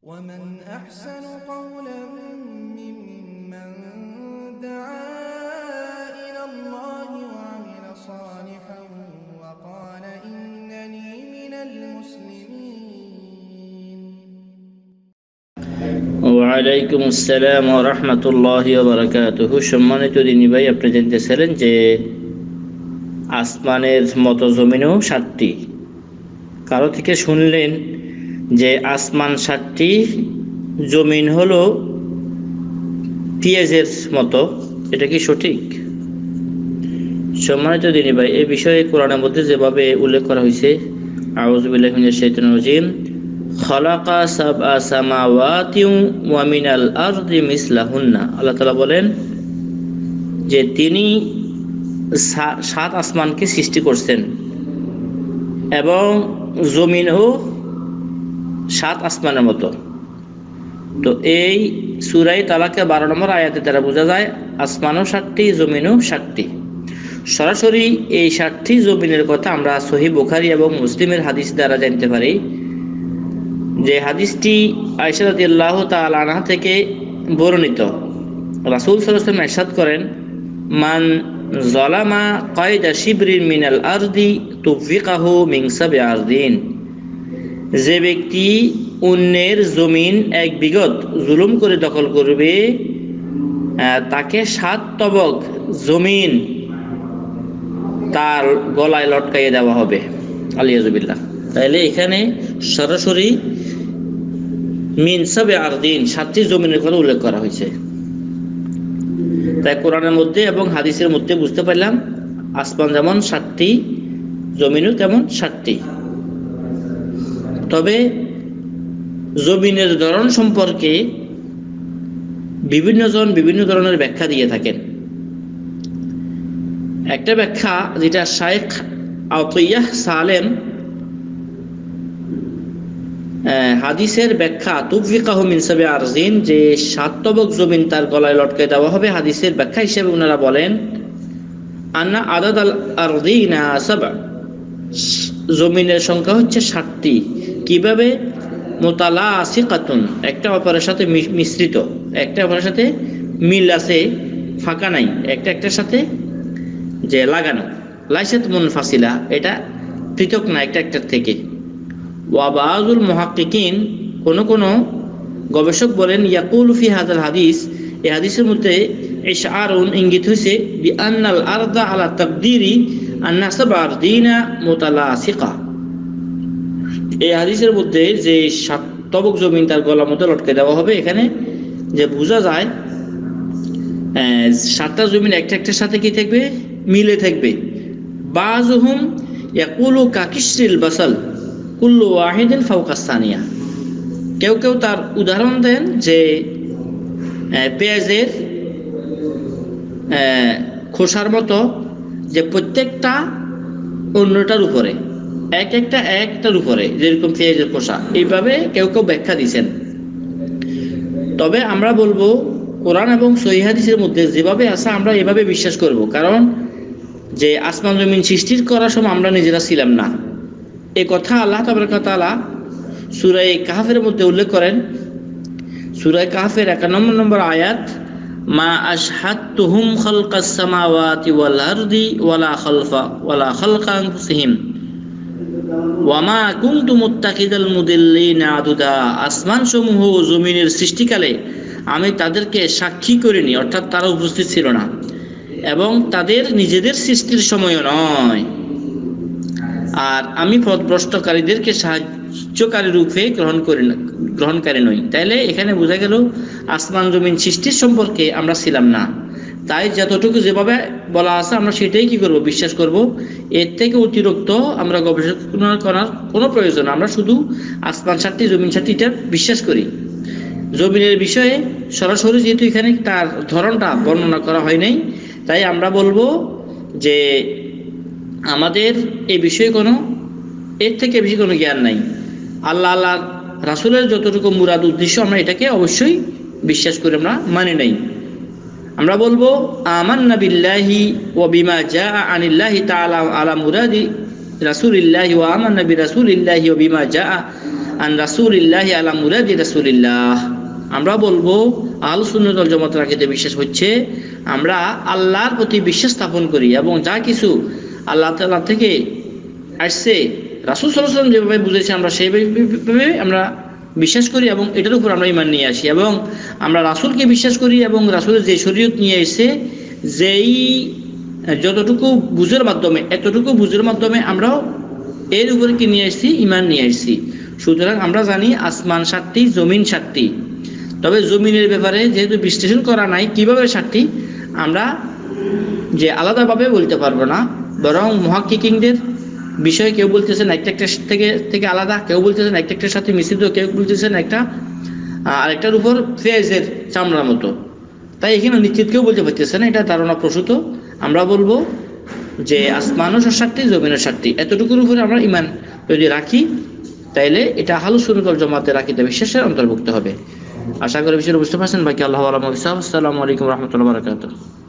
ومن أحسن قولا ممن دعا إلى الله وعمل صالحا وقال إنني من المسلمين ওয়ালাইকুম আসসালাম ওয়া রাহমাতুল্লাহি ওয়া বারাকাতুহু। সম্মানিত দিনী ভাই, আপনি জানতেছিলেন যে আসমানের মতো জমিনও 7টি। কারো থেকে শুনলেন যে আসমান 7টি, জমিন হলো পেঁয়াজের মতো, এটা কি সঠিক? সম্মানিত দিনী ভাই, এই বিষয়ে কোরআনের মধ্যে যেভাবে উল্লেখ করা হয়েছে, আউযু বিল্লাহি মিনাশ শাইতানির রাজিম, খালাকা সাবআ সামাওয়াতি ওয়া মিনাল আরদি মিসলাহুন্না, আল্লাহ তাআলা বলেন যে তিনি 7 আসমানকে সৃষ্টি করছেন এবং জমিনও 7 আসমানের মতো। তো এই সূরা তালাকে 12 নম্বর আয়াতে দ্বারা বোঝা যায় আসমানও 7টি, জমিনও 7টি। সরাসরি এই 7টি জমিনের কথা আমরা সহিহ বুখারী এবং মুসলিমের হাদিস দ্বারা জানতে পারি, যে হাদিসটি আয়েশা রাদিয়াল্লাহু তাআলা আনহা থেকে বর্ণিত। রাসূল সাল্লাল্লাহু আলাইহি ওয়াসাল্লাম ইরশাদ করেন, মান যালামা কায়দা শিবরিন মিনাল আরদি তুফিকাহু মিন সাব'i আরদিন, যে ব্যক্তি অন্যের জমিন 1 বিঘত জুলুম করে দখল করবে তাকে 7 তবক জমিন তার গলায় লটকাইয়ে দেওয়া হবে। আলিয়াযুবিল্লাহ। তাইলে এখানে সরাসরি মিন সাব'i আরদিন 7টি জমিনের কথা উল্লেখ করা হয়েছে। তাই কোরআনের মধ্যে এবং হাদিসের মধ্যে বুঝতে পারলাম আসমান যেমন 7টি, জমিনও তেমন 7টি। তবে জমিনের ধরন সম্পর্কে বিভিন্ন জন বিভিন্ন ধরনের ব্যাখ্যা দিয়ে থাকেন। একটা ব্যাখ্যা যেটা শাইখ আতিয়াহ সালেম হাদিসের ব্যাখ্যা তুফিকাহু মিন সাব'i আরদিন, যে 7 তবক জমিন তার গলায় লটকে দেওয়া হবে, হাদিসের ব্যাখ্যা হিসেবে ওনারা বলেন আন্না আদাদ আল আরদিনা সাব'a, জমিনের সংখ্যা হচ্ছে 7টি। কিভাবে? মুতালাসিকাতুন, একটা অপরের সাথে মিশ্রিত, একটা অপরের সাথে মিল আছে, ফাঁকা নাই, একটা একটার সাথে যে লাগানো। লাইসাত মুনফাসিলা, এটা পৃথক না একটা একটার থেকে। ওয়া বাযুল মুহাক্কিকিন, কোন গবেষক বলেন ইয়াকুলু ফি হাযাল হাদিস, এই হাদিসের মধ্যে ইশআরুন, ইঙ্গিত হইছে বি আন্নাল আরদা আলা তাকদিরি আন্না সাব'a আরদিনা মুতালাসিকা, এই হাদিসের মধ্যে যে 7 তবক জমিন তার গলার মধ্যে লটকে দেওয়া হবে, এখানে যে বোঝা যায় 7টা জমিন একটা একটার সাথে কি থাকবে? মিলে থাকবে। বাযুহুম ইয়াকুলু কাকিশরিল বাসাল কুল্লু ওয়াহিদিন ফাওকা সানিয়া, কেউ কেউ তার উদাহরণ দেন যে পেঁয়াজের খোসার মতো, যে প্রত্যেকটা অন্যটার উপরে, একটার উপরে, যেরকম পেঁয়াজের খোসা, এইভাবে কেউ কেউ ব্যাখ্যা দিয়েছেন। তবে আমরা বলবো কোরআন এবং সহিহ হাদিসের মধ্যে যেভাবে আছে আমরা এভাবে বিশ্বাস করব, কারণ যে আসমান জমিন সৃষ্টির করার সময় আমরা নিজেরা ছিলাম না, এই কথা আল্লাহ তাবারাকা ওয়া তাআলা সূরা কাহফের মধ্যে উল্লেখ করেন। সূরা কাহফের 91 নম্বর আয়াত, মা আশহাদতুহুম খালকাস সামাওয়াতি ওয়াল আরদি ওয়ালা খালকা আনফুসিহিম ওয়া মা কুনতু মুত্তাকিদাল মুদিল্লিনা আদুদা, আসমান সমূহ ও জমিনের সৃষ্টিকালে আমি তাদেরকে সাক্ষী করিনি, অর্থাৎ তারা উপস্থিত ছিল না, এবং তাদের নিজেদের সৃষ্টির সময়ও নয়, আর আমি পথভ্রষ্টকারীদেরকে সাহায্যকারী রূপে গ্রহণকারী নই। তাইলে এখানে বোঝা গেল আসমান জমিন সৃষ্টির সম্পর্কে আমরা ছিলাম না। তাই যতটুকু যেভাবে বলা আছে আমরা সেটাই কি করব? বিশ্বাস করব। এর থেকে অতিরিক্ত আমরা গবেষণা করার কোনো প্রয়োজন, আমরা শুধু আসমান 7টি, জমিন 7টিটা বিশ্বাস করি। জমিনের বিষয়ে সরাসরি যেহেতু এখানে তার ধরনটা বর্ণনা করা হয় নাই, তাই আমরা বলবো যে আমাদের এই বিষয়ে এর থেকে বেশি কোনো জ্ঞান নাই। আল্লাহ রাসূলের যতটুকু মুরাদ উদ্দেশ্য আমরা এটাকে অবশ্যই বিশ্বাস করে আমরা মানে নাই। আমরা বলবো আমান্না বিল্লাহি ওয়া বিমা জাআ আনিল্লাহি তাআলা আলা মুরাদি রাসূলিল্লাহি ওয়া আমান্না বিরাসূলিল্লাহি ওয়া বিমা জাআ আন রাসূলিল্লাহি আলা মুরাদি রাসূলিল্লাহ। আমরা বলবো আহলুস সুন্নাত ওয়াল জামাতের আকীদা বিশ্বাস হচ্ছে আমরা আল্লাহর প্রতি বিশ্বাস স্থাপন করি এবং যা কিছু আল্লাহ তাআলা থেকে আসছে রাসূল সাল্লাল্লাহু আলাইহি ওয়াসাল্লাম যেভাবে বুঝেছে আমরা সেইভাবে আমরা বিশ্বাস করি এবং এটার উপর আমরা ঈমান নিয়ে আসি এবং আমরা রাসূলকে বিশ্বাস করি এবং রাসূলের যে শরীয়ত নিয়ে এসেছে যেই যতটুকু বুঝের মাধ্যমে এতটুকু বুঝের মাধ্যমে আমরাও এর উপরে কি নিয়ে আসছি ঈমান নিয়ে আসছি। সুতরাং আমরা জানি আসমান 7টি জমিন 7টি, তবে জমিনের ব্যাপারে যেহেতু বিশ্লেষণ করা নাই কিভাবে 7টি আমরা যে আলাদাভাবে বলতে পারবো না, বরং মুহাক্কিকিনদের বিষয়ে কেউ বলতেছেন একটা থেকে আলাদা, কেউ বলতেছেন একটার সাথে মিশ্রিত, কেউ বলতেছেন একটা আরেকটার উপর পেঁয়াজের চামড়ার মতো। তাই এখানে নিশ্চিত কেউ বলতে পারতেছে না, এটা ধারণা প্রসূত। আমরা বলবো যে আসমানও 7টি জমিনও 7টি, এতটুকুর উপরে আমরা ঈমান যদি রাখি তাইলে এটা আহলুস সুন্নাত ওয়াল জামাতের আকীদা বিশ্বাসের অন্তর্ভুক্ত হবে। আশা করি বিষয়টা বুঝতে পারছেন। বাকি আল্লাহু আ'লাম। আসসালামু আলাইকুম ওয়া রাহমাতুল্লাহি ওয়া বারাকাতুহু।